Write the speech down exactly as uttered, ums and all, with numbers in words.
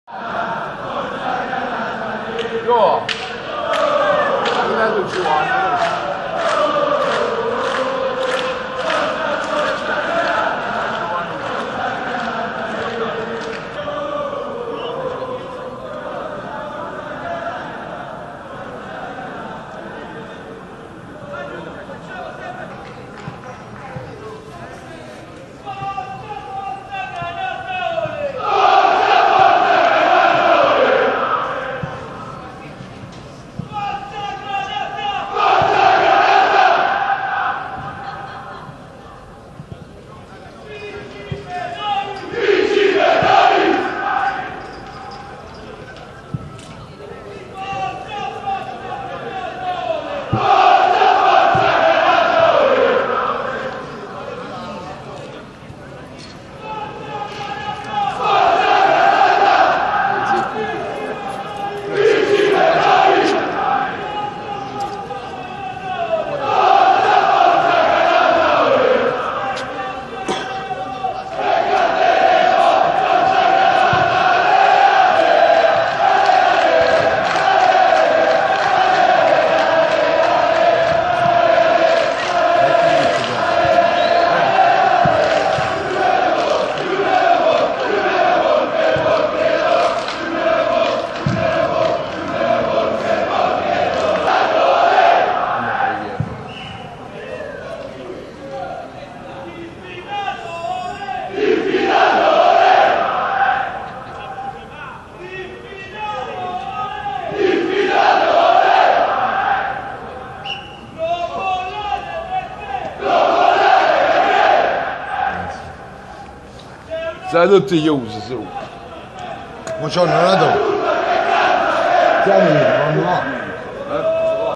哟，应该就指望你。 再都只有五十四五， 我晓得那都，讲的有多少？